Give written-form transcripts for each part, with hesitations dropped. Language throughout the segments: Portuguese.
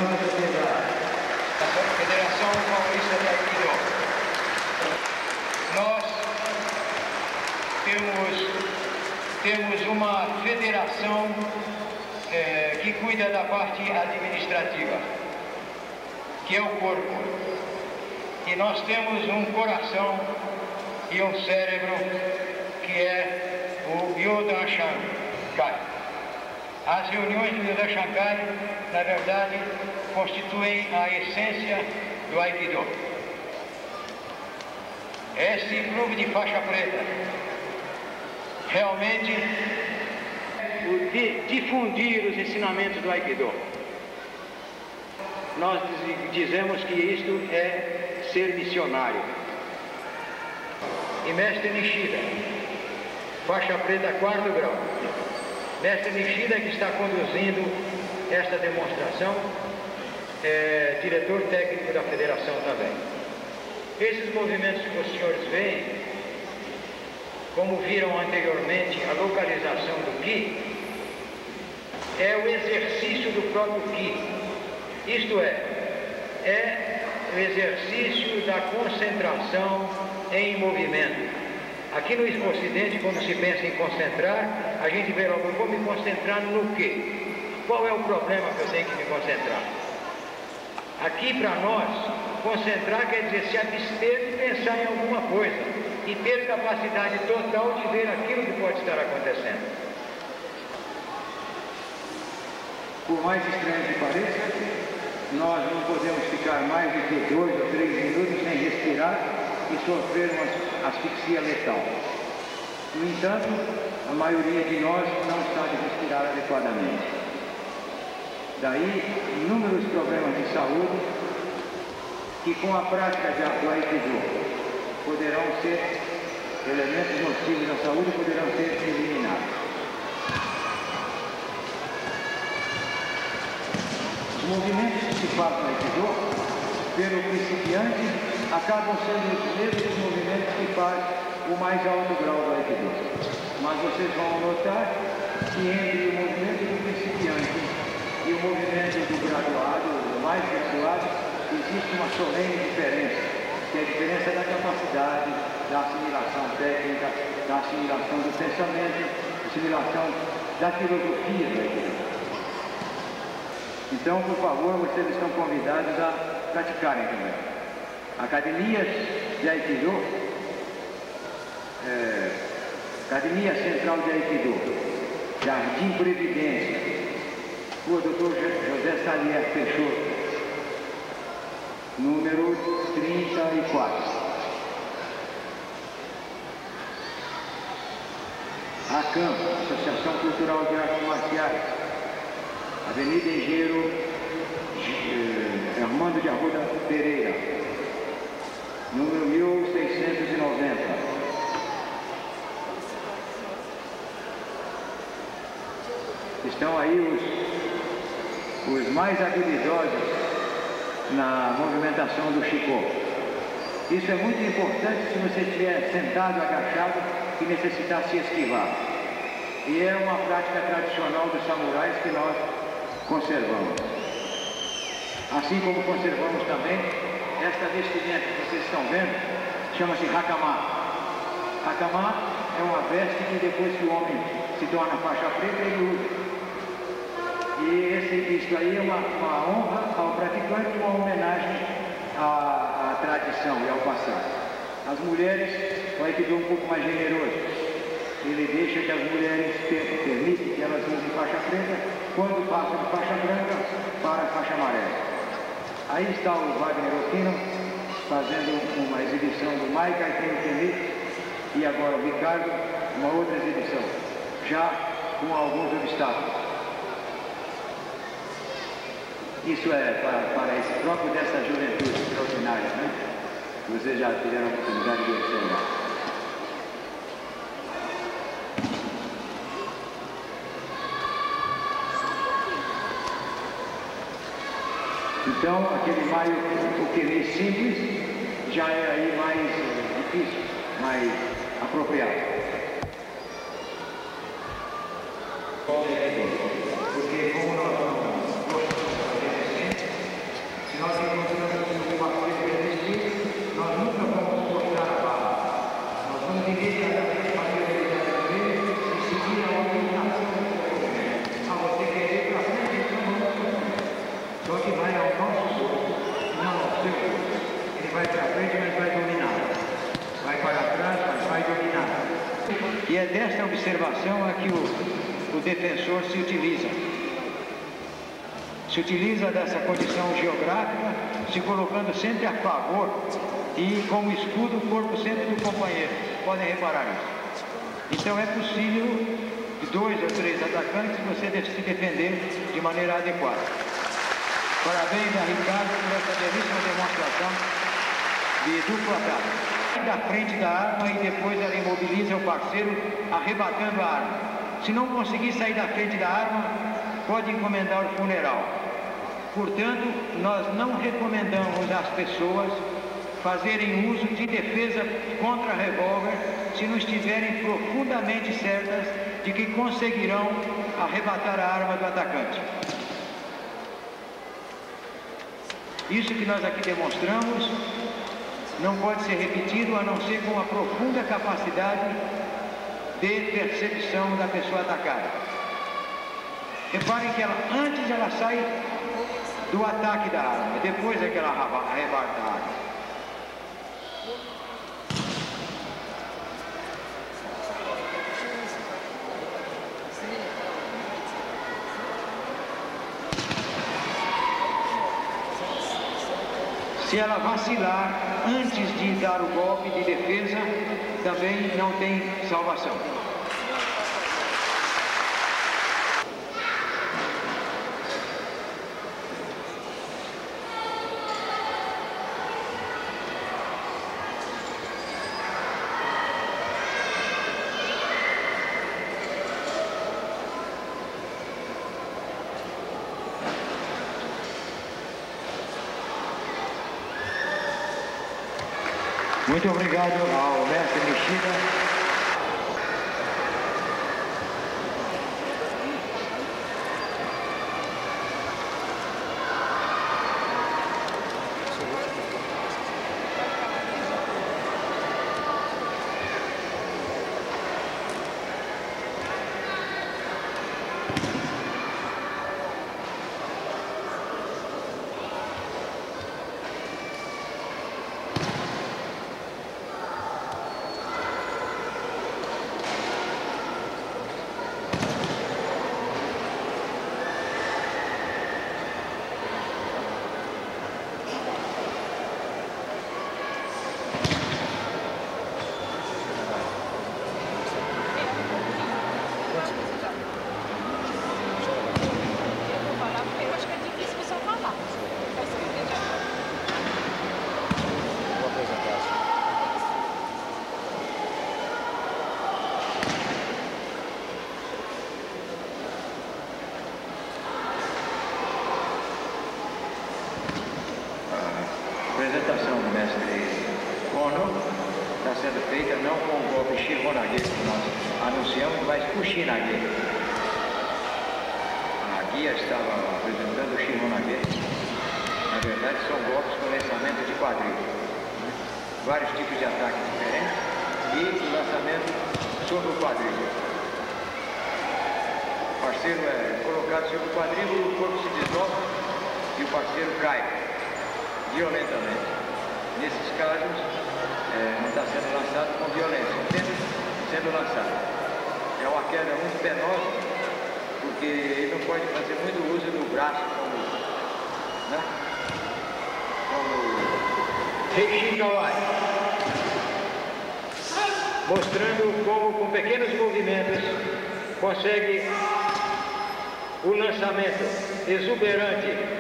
da sociedade. A Federação Paulista de Aikido. Nós temos uma federação que cuida da parte administrativa, que é o corpo. E nós temos um coração e um cérebro, que é o Ryodan Shankai. As reuniões do Ryodan Shankai, na verdade, constituem a essência do Aikido. Esse clube de faixa preta realmente difundir os ensinamentos do Aikido. Nós dizemos que isto é ser missionário. E mestre Nishida, faixa preta 4º grau. Mestre Nishida, que está conduzindo esta demonstração, é diretor técnico da federação também. Esses movimentos que os senhores veem, como viram anteriormente, a localização do Ki, é o exercício do próprio Ki. Isto é o exercício da concentração em movimento. Aqui no Ocidente, quando se pensa em concentrar, a gente vê logo, eu vou me concentrar no quê? Qual é o problema que eu tenho que me concentrar? Aqui para nós, concentrar quer dizer se abster de pensar em alguma coisa e ter capacidade total de ver aquilo que pode estar acontecendo. Por mais estranho que pareça, nós não podemos ficar mais do que 2 ou 3 minutos sem respirar e sofrer uma asfixia letal. No entanto, a maioria de nós não sabe respirar adequadamente. Daí, inúmeros problemas de saúde que com a prática do Aikido poderão ser, elementos nocivos da saúde poderão ser eliminados. Os movimentos que se fazem no Aikido, pelo principiante, acabam sendo os mesmos movimentos que faz o mais alto grau do Aikido. Mas vocês vão notar que entre o movimento do principiante e o movimento do graduado, do mais graduado, existe uma solene diferença, que é a diferença da capacidade, da assimilação técnica, da assimilação do pensamento, da assimilação da filosofia do Aikido. Então, por favor, vocês estão convidados a praticarem também. Academias de Aikido, Academia Central de Aikido, Jardim Previdência, Rua Dr. José Salier Peixoto, número 34. ACAM, Associação Cultural de Artes Marciais, Avenida Engenheiro Armando de Arruda Pereira, número 1690. Estão aí os mais habilidosos na movimentação do Shiko. Isso é muito importante se você estiver sentado, agachado e necessitar se esquivar. E é uma prática tradicional dos samurais que nós conservamos. Assim como conservamos também esta vestimenta que vocês estão vendo, chama-se Hakama. Hakama é uma veste que depois que o homem se torna faixa preta, ele usa. E isso aí é uma honra ao praticante e uma homenagem à tradição e ao passado. As mulheres, o Aikido um pouco mais generoso. Ele deixa que as mulheres permitem que elas usem faixa preta, quando passam de faixa branca para a faixa amarela. Aí está o Wagner Okino fazendo uma exibição do Maikai Tenmi e agora o Ricardo, uma outra exibição, já com alguns obstáculos. Isso é para esse próprio dessa juventude extraordinária, né? Vocês já tiveram a oportunidade de observar. Então, aquele maio, o que simples, já é aí mais difícil, mais apropriado. Porque como nós vamos observação a que o defensor se utiliza. Se utiliza dessa condição geográfica, se colocando sempre a favor e como escudo o corpo sempre do companheiro. Podem reparar isso. Então é possível, de 2 ou 3 atacantes, você se defender de maneira adequada. Parabéns a Ricardo por essa belíssima demonstração de duplo ataque. Da frente da arma e depois ela imobiliza o parceiro arrebatando a arma. Se não conseguir sair da frente da arma, pode encomendar o funeral. Portanto, nós não recomendamos às pessoas fazerem uso de defesa contra revólver se não estiverem profundamente certas de que conseguirão arrebatar a arma do atacante. Isso que nós aqui demonstramos não pode ser repetido a não ser com a profunda capacidade de percepção da pessoa atacada. Reparem que antes ela sai do ataque da arma, depois é que ela arrebata a arma. Se ela vacilar antes de dar o golpe de defesa, também não tem salvação. Muito obrigado ao mestre Nishida. A apresentação do mestre Kono está sendo feita não com o golpe Shihonage que nós anunciamos, mas o Shinage. A guia estava apresentando o Shihonage. Na verdade são golpes com lançamento de quadril. Vários tipos de ataques diferentes e o lançamento sobre o quadril. O parceiro é colocado sobre o quadril, o corpo se desloca e o parceiro cai violentamente. Nesses casos, não está sendo lançado com violência, apenas sendo lançado. É uma queda muito penosa, porque ele não pode fazer muito uso do braço como Heishi Kawai, mostrando como com pequenos movimentos consegue o lançamento exuberante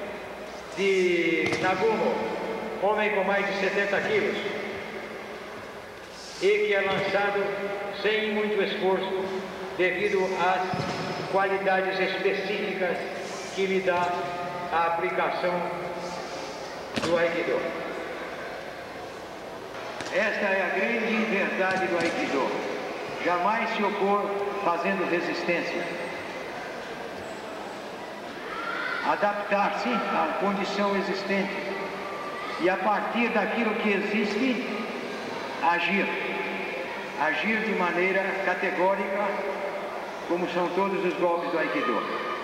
de Nagumo, homem com mais de 70 quilos, e que é lançado sem muito esforço devido às qualidades específicas que lhe dá a aplicação do Aikido. Esta é a grande verdade do Aikido. Jamais se opor fazendo resistência. Adaptar-se à condição existente e a partir daquilo que existe, agir de maneira categórica, como são todos os golpes do Aikido.